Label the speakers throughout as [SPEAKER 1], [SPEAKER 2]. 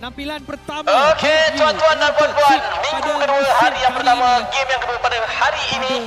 [SPEAKER 1] penampilan pertama.
[SPEAKER 2] Okey, tuan-tuan dan puan-puan, minggu kedua hari yang pertama, game yang kedua pada hari ini,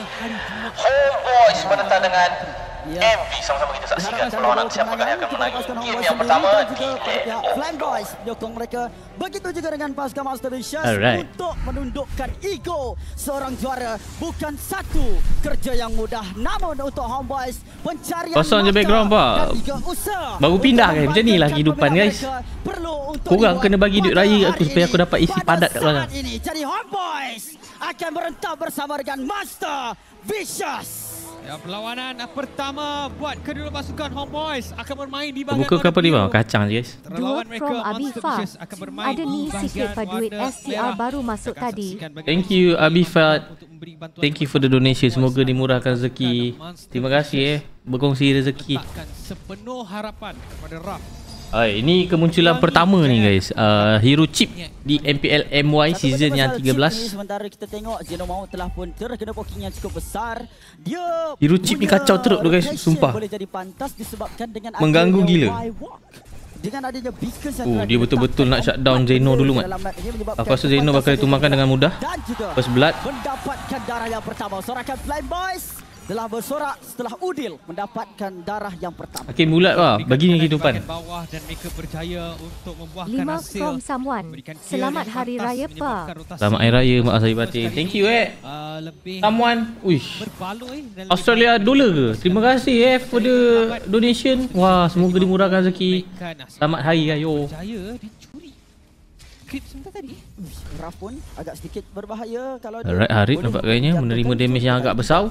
[SPEAKER 2] Homeboyz menentang dengan MV. Sama-sama kita saksikan perlawanan siapakah yang akan menang game yang pertama di
[SPEAKER 3] Flamboyz menyokong mereka. Begitu juga dengan pasukan Master Vicious untuk menundukkan ego seorang juara. Bukan satu kerja yang mudah, namun untuk Homeboyz pencarian
[SPEAKER 4] kosong je background pak. Baru pindah guys. Macam ni lah kehidupan guys. Korang kena bagi duit raya aku supaya aku dapat isi padat kat belakang.
[SPEAKER 3] Jadi Homeboyz akan berentak bersama dengan Master Vicious.
[SPEAKER 1] Ya, perlawanan pertama buat kedua pasukan Homeboyz akan bermain di bahagian
[SPEAKER 4] buka kapal ni bang, kacang je guys.
[SPEAKER 1] Terlawan mereka Monster Vicious akan bermain
[SPEAKER 5] ada ni sikit duit STR baru masuk tadi.
[SPEAKER 4] Thank you Abifat. Thank you for the donation. Semoga dimurahkan rezeki. Terima kasih berkongsi rezeki.
[SPEAKER 1] Sepenuh harapan kepada Raf.
[SPEAKER 4] Ini kemunculan pertama ni guys. Hero Chip di MPL MY season yang 13.
[SPEAKER 3] Sementara kita tengok Zeno Maut telah pun terkena poking yang cukup besar. Dia
[SPEAKER 4] Hero Chip ni kacau teruk tu guys, sumpah.
[SPEAKER 3] Boleh jadi pantas disebabkan dengan
[SPEAKER 4] mengganggu gila.
[SPEAKER 3] Dengan adanya beacon
[SPEAKER 4] dia betul-betul nak shutdown Zeno dulu kan. Aku rasa Zeno bakal ditumbangkan dengan mudah. First blood.
[SPEAKER 3] Mendapatkan darah yang pertama. Sorakan Flamboyz telah bersorak setelah Udil mendapatkan darah yang pertama.
[SPEAKER 4] Hakim bulat lah, bagi ni kehidupan.
[SPEAKER 1] Bawah dan mereka berjaya untuk membuahkan
[SPEAKER 5] 5
[SPEAKER 1] hasil.
[SPEAKER 5] from someone. Selamat Hari Raya Pa.
[SPEAKER 4] Selamat Hari Raya Mak Saya Batin. Thank you someone. Uish. Australia dollar ke? Terima kasih for the donation. Wah, semoga dimurahkan rezeki. Selamat hari raya.
[SPEAKER 1] Berjaya dicuri. Klip sebentar tadi.
[SPEAKER 3] Raf pun agak sedikit berbahaya kalau
[SPEAKER 4] Alright, Harid nampak gayanya menerima damage yang agak besar.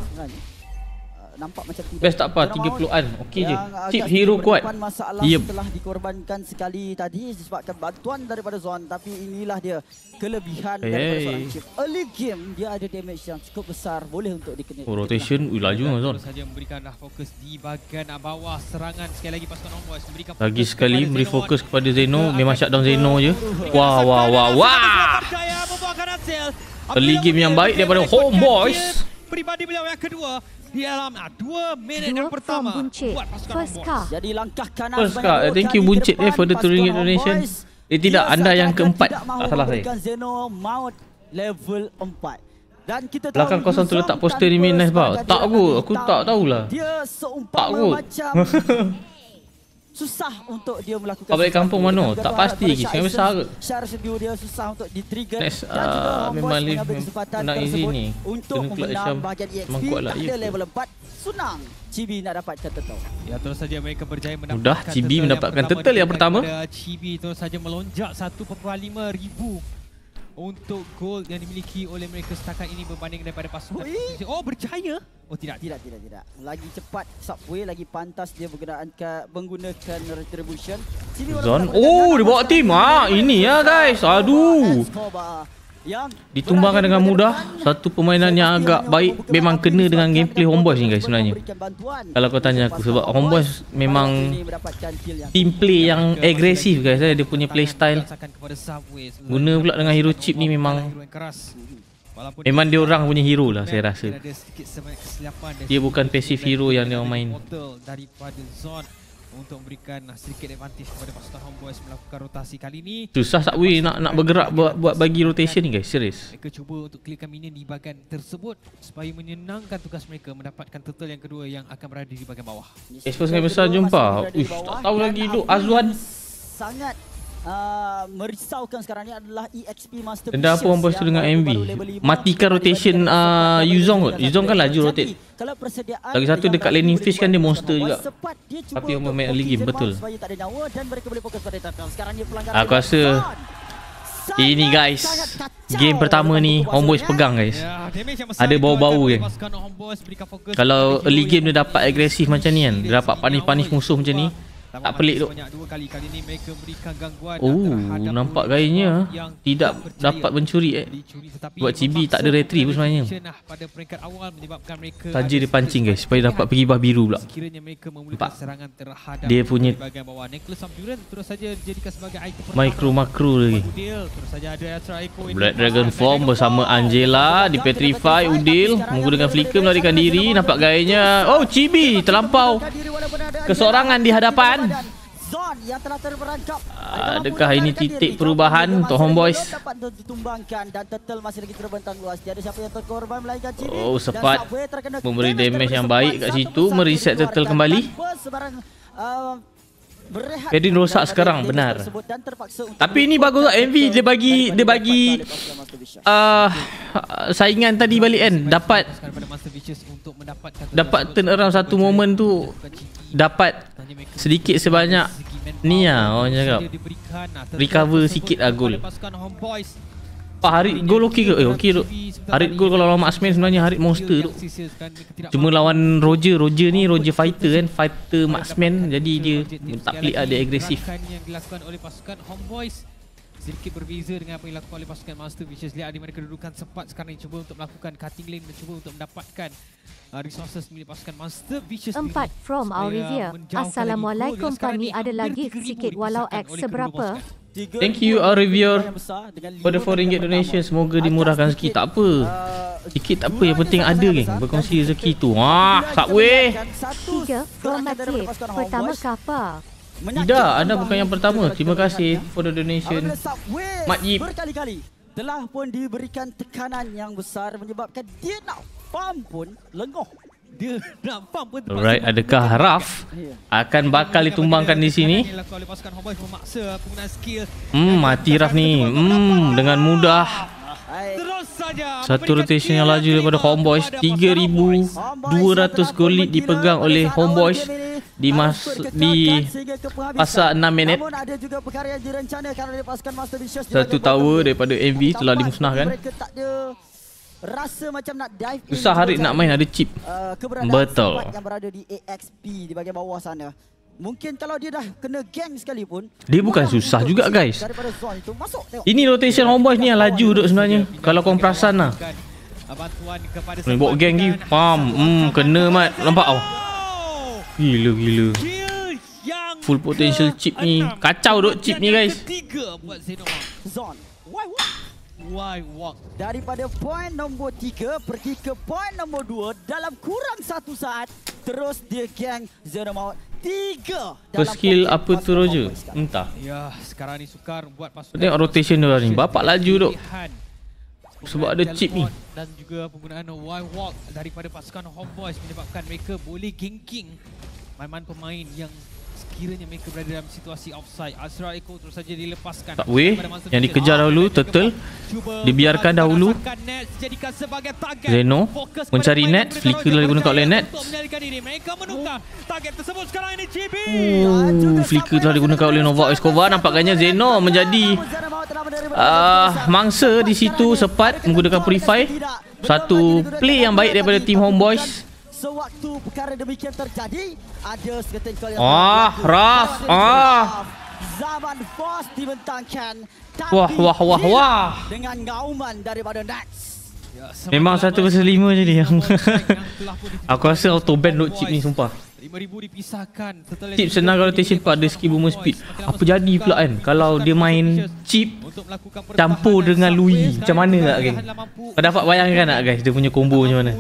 [SPEAKER 3] Nampak macam tidak.
[SPEAKER 4] Best tak apa, 30-an. Okey je. Chip hero kuat.
[SPEAKER 3] Yep. Telah dikorbankan sekali tadi disebabkan bantuan daripada Zon, tapi inilah dia kelebihan daripada seorang Chip. Early game dia ada damage yang cukup besar, boleh untuk dikenal.
[SPEAKER 4] Rotation laju Zon.
[SPEAKER 1] Saja memberikan fokus di bahagian bawah serangan. Sekali lagi pasukan Homeboyz memberikan
[SPEAKER 4] lagi sekali beri fokus kepada Zeno. Memang shutdown Zeno je. Wah. Early game yang baik daripada Homeboyz.
[SPEAKER 1] Peribadi beliau yang kedua di dalam 2 minit yang pertama buat pasukan Homeboyz.
[SPEAKER 3] Jadi langkah kanan.
[SPEAKER 4] First car. Thank you Buncit for the RM2 donation. Tidak, anda yang keempat. Tak salah saya.
[SPEAKER 3] Zeno Maut level 4. Dan kita
[SPEAKER 4] belakang kosong tu letak poster ni main nice bau. Tak aku tak tahulah.
[SPEAKER 3] Dia seumpama macam susah untuk dia melakukan.
[SPEAKER 4] Kau balik kampung mana? Tak pasti lagi. Sangat besar ke?
[SPEAKER 3] Secara studio dia susah untuk di-trigger.
[SPEAKER 4] Next, memang live menang easy ni.
[SPEAKER 3] Untuk menang bahagian EXP
[SPEAKER 4] lah,
[SPEAKER 3] pada level 4. Sunang Chibi nak dapatkan turtle.
[SPEAKER 1] Ya, terus saja mereka berjaya mendapatkan
[SPEAKER 4] mudah Chibi mendapatkan turtle yang pertama.
[SPEAKER 1] Chibi terus saja melonjak 1.5 ribu untuk gold yang dimiliki oleh mereka setakat ini berbanding daripada pasukan. Oh, berjaya? Oh, tidak.
[SPEAKER 3] Lagi cepat Subway, lagi pantas dia menggunakan retribution.
[SPEAKER 4] Zon. Oh, dia bawa tim. Ini ya guys. Aduh. Ditumbangkan dengan mudah. Satu permainan yang agak baik. Memang kena dengan gameplay Homeboyz ni guys sebenarnya. Kalau kau tanya aku, sebab Homeboyz memang team play yang agresif guys. Dia punya playstyle. Guna pula dengan hero chip ni memang dia orang punya hero lah saya rasa. Dia bukan passive hero yang dia main.
[SPEAKER 1] Untuk memberikan sedikit advantage kepada pasukan Homeboyz melakukan rotasi kali ini.
[SPEAKER 4] Susah Subway nak bergerak buat bagi rotation ni guys, serius.
[SPEAKER 1] Mereka cuba untuk clearkan minion di bahagian tersebut supaya menyenangkan tugas mereka mendapatkan turtle yang kedua yang akan berada di bahagian bawah.
[SPEAKER 4] Expose dengan besar jumpa. Tak tahu lagi tu Azwan.
[SPEAKER 3] Sangat merisaukan sekarang ni adalah EXP Master.
[SPEAKER 4] Denda apa Homeboyz tu dengan MV? Matikan rotation Yuzong kot. Yuzong kan laju rotate. Lagi satu dekat laning fish kan dia monster juga. Tapi Homeboyz main early game betul. Aku rasa ini guys, game pertama ni Homeboyz pegang guys. Ada bau-bau kan. Kalau early game dia dapat agresif macam ni kan, dia dapat punish musuh macam ni, tak pelik tu. Nampak gayanya tidak dapat mencuri Buat Chibi tak ada retry pun sebenarnya. Saja dia pancing guys supaya dapat pergi bah biru pula. Nampak dia punya makro lagi. Black Dragon Form bersama Angela di Petrify. Udil menggunakan flicker melarikan diri. Nampak gayanya. Oh, Chibi terlampau keseorangan di hadapan.
[SPEAKER 3] yang telah terperangkap.
[SPEAKER 4] Adakah ini titik perubahan untuk Homeboys?
[SPEAKER 3] Dapat ditumbangkan dan Turtle masih lagi terbentang luas. Tiada siapa yang terkorban melainkan Cibi.
[SPEAKER 4] Oh, Sepat memberi damage yang baik kat situ, mereset Turtle kembali. Jadi rosak sekarang, benar. Tapi ini bagus lah MV, dia bagi saingan tadi balik kan. Dapat turn around satu moment tu, dapat sedikit sebanyak ni lah orang cakap. Recover sikit lah gol. Harit gol okey ke? Okey tu. Harit gol kalau lawan marksman sebenarnya Harit monster tu. Cuma lawan Roger ni Roger fighter kan, fighter marksman, jadi dia tak pelik ada agresif.
[SPEAKER 1] Yang dilakukan oleh pasukan Homeboys sedikit berbeza dengan apa yang dilakukan oleh pasukan Master Vicious. Lihat di mana kedudukan Sepat sekarang yang cuba untuk melakukan cutting lane, mencuba untuk mendapatkan resources milik pasukan Master Vicious.
[SPEAKER 5] 4 from Aurivia. Assalamualaikum, kami ada lagi sikit walau X seberapa.
[SPEAKER 4] Thank you Aurivia for the RM4 donation. Semoga dimurahkan rezeki. Tak apa, sikit tak apa, yang penting ada geng berkongsi rezeki tu. Subway
[SPEAKER 5] 3 from Matip. Pertama kapa.
[SPEAKER 4] tidak, anda bukan yang pertama. Terima kasih for the donation Mat Yip.
[SPEAKER 3] Berkali-kali telah pun diberikan tekanan yang besar menyebabkan dia nak farm pun lengoh.
[SPEAKER 1] Dia nak farm pun.
[SPEAKER 4] Alright, adakah Raf akan bakal ditumbangkan di sini? Mati Raf ni. Dengan mudah. Satu rotation yang laju daripada Homeboys. 3,200 gold lead dipegang oleh Homeboys di fasa 6 minit. Satu tower daripada MV telah dimusnahkan.
[SPEAKER 3] Rasa macam nak dive in.
[SPEAKER 4] Susah Harit nak main, ada chip. Betul.
[SPEAKER 3] Yang berada di AXP di bahagian bawah sana. Mungkin kalau dia dah kena gang sekalipun,
[SPEAKER 4] dia bukan susah juga guys. Ini rotation Homeboys ni yang laju duk sebenarnya. Kalau korang perasan lah. Bawa gang ni, faham. Kena mat. Nampak tau. Gila. Full potential chip ni. Kacau duk chip ni guys.
[SPEAKER 3] Why walk? Daripada poin nombor 3 pergi ke poin nombor 2 dalam kurang 1 saat. Terus dia gang Zero Mount 3.
[SPEAKER 4] First skill apa tu Roger? Entah.
[SPEAKER 1] Ya, sekarang ni sukar buat pasukan.
[SPEAKER 4] Tengok rotation dia ni. Bapak laju duk. Sebab ada chip ni.
[SPEAKER 1] Dan juga penggunaan why walk daripada pasukan Homeboys menyebabkan mereka boleh ganking pemain yang sekiranya mereka berada dalam situasi offside. Azra Eko terus saja dilepaskan.
[SPEAKER 4] Tak weh, yang dikejar dahulu Turtle dibiarkan dahulu. Zeno mencari net, flicker telah digunakan oleh net. Flicker telah digunakan oleh Nova Escobar. Nampaknya Zeno menjadi mangsa di situ. Sepat menggunakan Purify. Satu play yang baik daripada tim Homeboys.
[SPEAKER 3] Sewaktu perkara demikian terjadi, ada seketik kali
[SPEAKER 4] Raf.
[SPEAKER 3] Zaman Force dibentangkan.
[SPEAKER 4] Wah.
[SPEAKER 3] Dengan gauman daripada Nats.
[SPEAKER 4] Memang 1/5 je dia. Aku rasa auto ban duk chip ni sumpah.
[SPEAKER 1] 5,000 dipisahkan.
[SPEAKER 4] Chip senang kalau rotation pada skill boomer speed. Apa jadi pula kan kalau dia main chip campur dengan Louis, macam mana tak geng? Kau dapat bayangkan tak guys dia punya combo macam mana?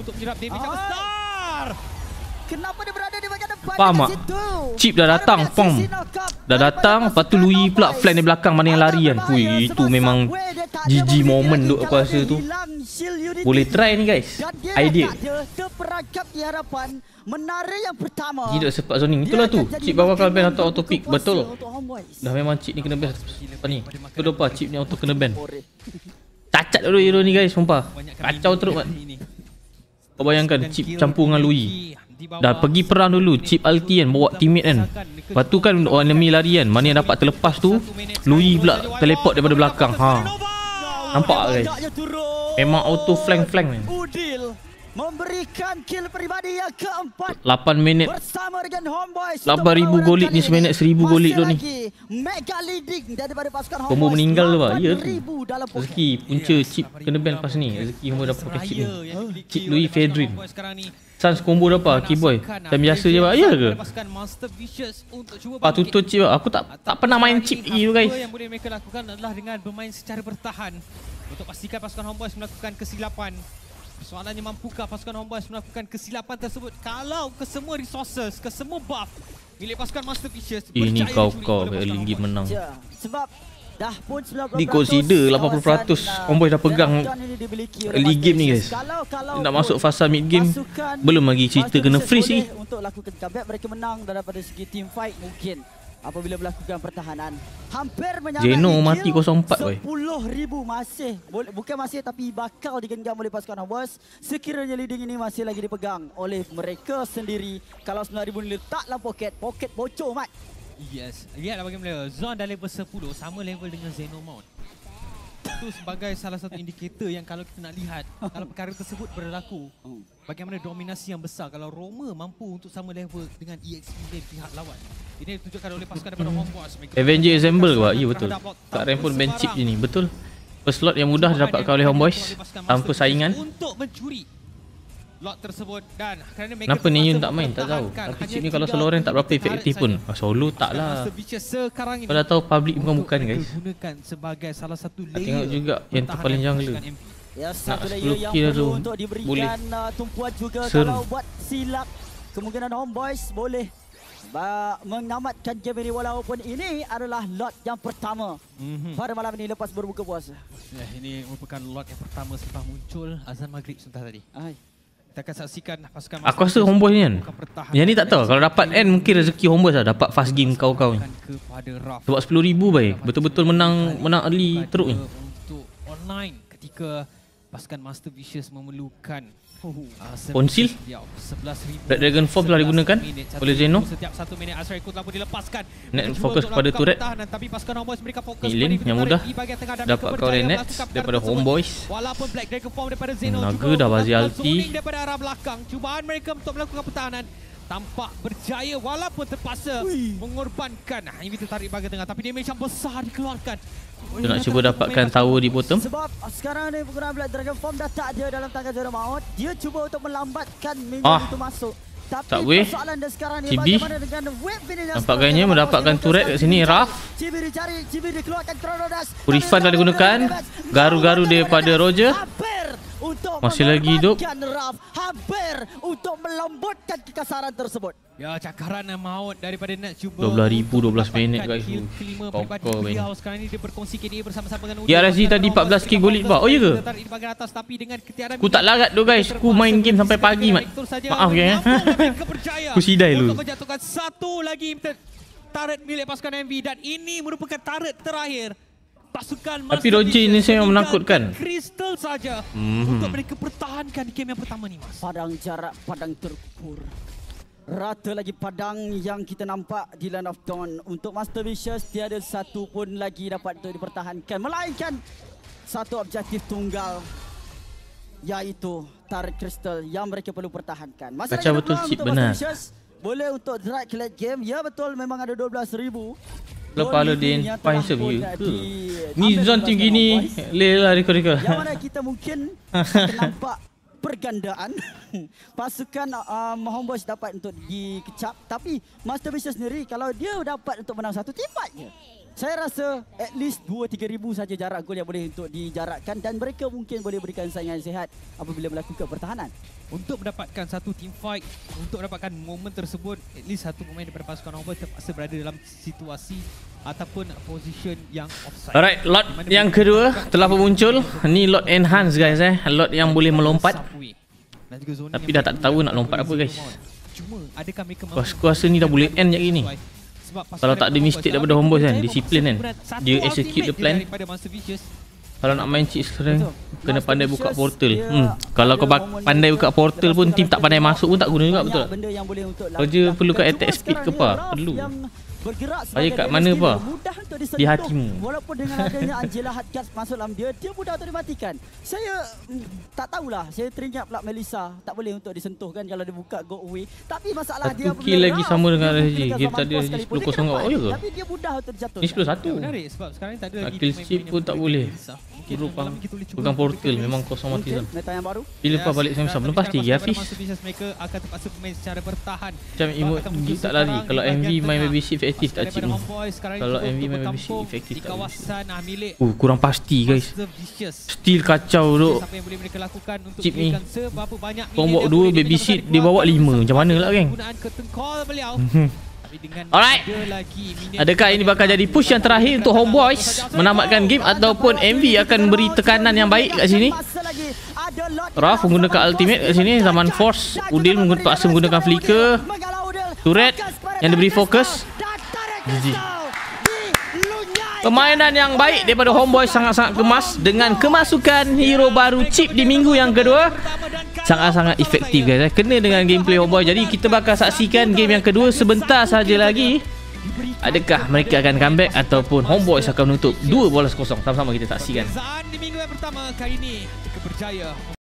[SPEAKER 3] Kenapa dia berada di bahagian depan?
[SPEAKER 4] Faham tak? Chip dah datang, dah datang, lepas tu Louis pula flank di belakang, mana yang lari kan. Itu memang GG moment duk aku rasa tu. Boleh try ni guys. Idea.
[SPEAKER 3] Terperangkap di harapan menara yang pertama.
[SPEAKER 4] Tidak sempat zoning. Itulah tu. Chip bawa kalau ban atau auto pick. Betul. Dah memang chip ni kena ban. Apa ni? Kau lupa chip ni auto kena ban. Cacat dulu hero ni guys, sumpah. Kacau teruk mat. Kau bayangkan chip campur dengan Louis. Dah pergi perang dulu, chip ulti kan, bawa teammate kan. Lepas tu kan orang enemy lari kan. Mana yang dapat terlepas tu, Louis pula teleport daripada belakang. Nampak guys? Memang auto flank kan.
[SPEAKER 3] Udil memberikan kill peribadi yang keempat
[SPEAKER 4] 8 minit
[SPEAKER 3] bersama dengan Homeboys.
[SPEAKER 4] 8,000 gold lead ni seminit 1,000 gold lead ni.
[SPEAKER 3] Mega leading daripada pasukan Homeboys.
[SPEAKER 4] Combo meninggal tu lah. Ya tu. Rezeki punca chip kena ban lepas ni. Rezeki Homeboy dapat pakai chip ni. Chip Louis Fedrin. Sans combo dapat Keyboy. Time biasa je pak. Ya ke? Tutup chip pak. Aku tak pernah main chip lagi tu guys.
[SPEAKER 1] Yang boleh mereka lakukan adalah dengan bermain secara bertahan untuk pastikan pasukan Homeboys melakukan kesilapan. Soalannya, mampukah pasukan Homeboyz melakukan kesilapan tersebut kalau kesemua resources, kesemua buff milik pasukan Master Vicious
[SPEAKER 4] ini kau early game menang.
[SPEAKER 3] Sebab dah pun 90%
[SPEAKER 4] Ni consider 80% Homeboyz dah pegang early game ni guys. Nak masuk fasa mid game belum lagi cerita kena freeze ni.
[SPEAKER 3] Untuk lakukan comeback, mereka menang daripada segi team fight mungkin apabila melakukan pertahanan. Hampir menyamai
[SPEAKER 4] Zeno mati 0-4 boy.
[SPEAKER 3] 10,000 masih bukan masih tapi bakal digenggam oleh pasukan Homeboyz. Sekiranya leading ini masih lagi dipegang oleh mereka sendiri. Kalau 9,000 letak dalam poket bocor mat.
[SPEAKER 1] Yes, lihatlah bagaimana Zon dah level 10 sama level dengan Zeno Mount. Itu sebagai salah satu indikator yang kalau kita nak lihat kalau perkara tersebut berlaku, bagaimana dominasi yang besar kalau Roma mampu untuk sama level dengan EXP dari pihak lawan. Ini ditunjukkan oleh pasukan daripada Homeboyz.
[SPEAKER 4] Avenger Assemble ke? Ya betul. Kat rank pun bench chip je ni, betul. First slot yang mudah didapatkan oleh Homeboyz tanpa saingan.
[SPEAKER 1] Untuk mencuri lot tersebut dan kerana mereka
[SPEAKER 4] Kenapa Neon tak main? Tak tahu. Tapi chip ni kalau solo rank tak berapa efektif pun. Solo tak lah.
[SPEAKER 1] Sekarang ini
[SPEAKER 4] Kau dah tahu public bukan guys.
[SPEAKER 1] gunakan sebagai salah satu layer.
[SPEAKER 4] Tengok juga yang terpaling jungler.
[SPEAKER 3] Ya,
[SPEAKER 4] Nak
[SPEAKER 3] satu
[SPEAKER 4] 10
[SPEAKER 3] layer yang
[SPEAKER 4] kill
[SPEAKER 3] perlu
[SPEAKER 4] tu
[SPEAKER 3] untuk diberikan
[SPEAKER 4] boleh.
[SPEAKER 3] Tumpuan juga
[SPEAKER 4] Seru.
[SPEAKER 3] kalau buat silap kemungkinan Homeboyz boleh menamatkan game ini walaupun ini adalah lot yang pertama pada malam ini lepas berbuka puasa.
[SPEAKER 1] Ini merupakan lot yang pertama setelah muncul azan maghrib sebentar tadi. Kita akan saksikan pasukan
[SPEAKER 4] Aku rasa Homeboyz ni kan. Yang ni tak tahu. Kalau dapat end mungkin rezeki Homeboyz lah. Dapat fast game kau-kau ni. Sebab 10,000 baik. Betul-betul menang early teruk ni.
[SPEAKER 1] Untuk online ketika pasukan Master Vicious memerlukan
[SPEAKER 4] Konsil?
[SPEAKER 1] 11,000
[SPEAKER 4] Red Dragon Form telah digunakan oleh Zeno.
[SPEAKER 1] Setiap 1 minit Azrael telah pun dilepaskan.
[SPEAKER 4] Net fokus pada turret.
[SPEAKER 1] Tapi pasukan Homeboyz mereka fokus
[SPEAKER 4] Healing yang mudah. Dapat kau net daripada Homeboyz.
[SPEAKER 1] Walaupun Black Dragon Form daripada Zeno
[SPEAKER 4] Naga dah bagi ulti.
[SPEAKER 1] daripada arah belakang. Cubaan mereka untuk melakukan pertahanan tampak berjaya walaupun terpaksa mengorbankan ini tertarik bahagian tengah tapi damage yang besar dikeluarkan.
[SPEAKER 4] Kita nak cuba dapatkan tower di bottom.
[SPEAKER 3] Sebab sekarang ni penggunaan Black Dragon Form dah tak ada dalam tangan Zero Maut. Dia cuba untuk melambatkan minion itu masuk. Tapi
[SPEAKER 4] tak boleh.
[SPEAKER 3] persoalan dia sekarang ni
[SPEAKER 4] Cibi.
[SPEAKER 3] bagaimana dengan wave minion yang
[SPEAKER 4] Nampak gayanya mendapatkan turret kat sini. Raf.
[SPEAKER 3] Cibi dicari, Cibi dikeluarkan Chrono Dash.
[SPEAKER 4] Purify dah digunakan. Garu-garu daripada Roger.
[SPEAKER 3] Hampir untuk
[SPEAKER 4] Masih lagi hidup.
[SPEAKER 3] Raf. Hampir untuk melembutkan kekasaran tersebut.
[SPEAKER 1] Ya, cakaran maut daripada Nats cuba
[SPEAKER 4] 12,000 12 minit guys.
[SPEAKER 1] kelima
[SPEAKER 4] Kau
[SPEAKER 1] pribadi
[SPEAKER 4] main.
[SPEAKER 1] beliau sekarang ini dia berkongsi KDA bersama-sama dengan Uda.
[SPEAKER 4] DRSG tadi 14k gold lead bang. Oh ya ke?
[SPEAKER 1] Tertarik di bahagian atas tapi dengan ketiadaan
[SPEAKER 4] Aku tak larat tu guys. Aku main game sampai pagi mat. Maaf ya. Aku sidai
[SPEAKER 1] untuk
[SPEAKER 4] lu.
[SPEAKER 1] menjatuhkan satu lagi turret milik pasukan MV dan ini merupakan turret terakhir pasukan
[SPEAKER 4] Tapi Roger ini saya yang menakutkan.
[SPEAKER 1] Crystal saja untuk mereka pertahankan di game yang pertama ni mas.
[SPEAKER 3] Padang jarak, padang terkubur. Rata lagi padang yang kita nampak di Land of Dawn. Untuk Master Vicious tiada satu pun lagi dapat untuk dipertahankan melainkan satu objektif tunggal, iaitu turret crystal yang mereka perlu pertahankan. Masih
[SPEAKER 4] Macam
[SPEAKER 3] lagi
[SPEAKER 4] betul
[SPEAKER 3] peluang
[SPEAKER 4] chip
[SPEAKER 3] untuk
[SPEAKER 4] benar.
[SPEAKER 3] Master Vicious. Boleh untuk drag late game. Ya betul, memang ada 12,000.
[SPEAKER 4] Kalau Paladin Pinsir view ke? Ni zone team gini. Lelah reka-reka.
[SPEAKER 3] Yang mana kita mungkin akan nampak pergandaan pasukan Homeboyz dapat untuk dikecap, tapi Master Vicious sendiri kalau dia dapat untuk menang satu team fight je, saya rasa at least 2-3 ribu saja jarak gol yang boleh untuk dijarakkan dan mereka mungkin boleh berikan saingan sihat apabila melakukan pertahanan.
[SPEAKER 1] Untuk mendapatkan satu team fight, untuk mendapatkan momen tersebut, at least satu pemain daripada pasukan Homeboyz terpaksa berada dalam situasi ataupun position yang offside.
[SPEAKER 4] Alright, lot yang kedua telah pun muncul. Ni lot enhance guys Lot yang boleh melompat. Tapi dah tak tahu nak lompat apa guys.
[SPEAKER 1] Cuma adakah mereka
[SPEAKER 4] Aku rasa ni dah boleh end je ni. Kalau tak ada mistake daripada Homeboyz kan, disiplin kan. Dia execute the plan. Kalau nak main cheat sekarang kena pandai buka portal. Kalau kau pandai buka portal pun tim tak pandai masuk pun tak guna juga, betul tak? Roger perlukan attack speed ke apa? Perlu. Saya kat mana apa? Di hatimu.
[SPEAKER 3] Walaupun dengan adanya Angela Hardcast masuk dalam dia mudah untuk dimatikan. Saya tak tahulah. Saya teringat pula Melissa tak boleh untuk disentuhkan kalau dia buka go away. Tapi masalah dia
[SPEAKER 4] Satu kill lagi sama dengan RSG. Game tadi RSG 10-0. Oh ya ke?
[SPEAKER 3] Tapi dia mudah untuk dijatuhkan.
[SPEAKER 4] Ni 10-1.
[SPEAKER 1] Menarik sebab sekarang ni tak ada lagi
[SPEAKER 4] Kill chip pun tak boleh. Perlu pegang portal. Memang kosong mati dah.
[SPEAKER 3] Meta yang baru.
[SPEAKER 4] Bila lepas balik sama-sama. Belum pasti lagi Hafiz.
[SPEAKER 1] Mereka akan terpaksa bermain secara bertahan.
[SPEAKER 4] Macam emote tak lari. Kalau MV main baby shift efektif tak chip ni. Kalau MV main babysit efektif
[SPEAKER 1] di
[SPEAKER 4] tak
[SPEAKER 1] kawasan milik
[SPEAKER 4] kurang pasti guys.
[SPEAKER 1] Master Vicious.
[SPEAKER 4] Still kacau duk.
[SPEAKER 1] Apa yang boleh mereka lakukan untuk
[SPEAKER 4] Chip ni.
[SPEAKER 1] berikan seberapa banyak
[SPEAKER 4] Korang bawa 2 babysit, dia bawa 5. Macam mana lah geng?
[SPEAKER 1] penggunaan curtain call beliau. Tapi dengan
[SPEAKER 4] Alright.
[SPEAKER 1] ada lagi minion
[SPEAKER 4] Adakah ini bakal jadi push yang terakhir untuk Homeboys menamatkan game ataupun MV akan beri tekanan yang baik kat sini? Raf menggunakan ultimate kat sini, zaman Force, Udil terpaksa menggunakan flicker, turret yang diberi fokus. GG. Permainan yang baik daripada Homeboys, sangat-sangat kemas dengan kemasukan hero baru chip di minggu yang kedua. Sangat-sangat efektif guys. Kena dengan gameplay Homeboys. Jadi kita bakal saksikan game yang kedua sebentar saja lagi. Adakah mereka akan comeback ataupun Homeboys akan menutup 2-0? Sama-sama kita saksikan.
[SPEAKER 1] di minggu yang pertama kali ini mereka berjaya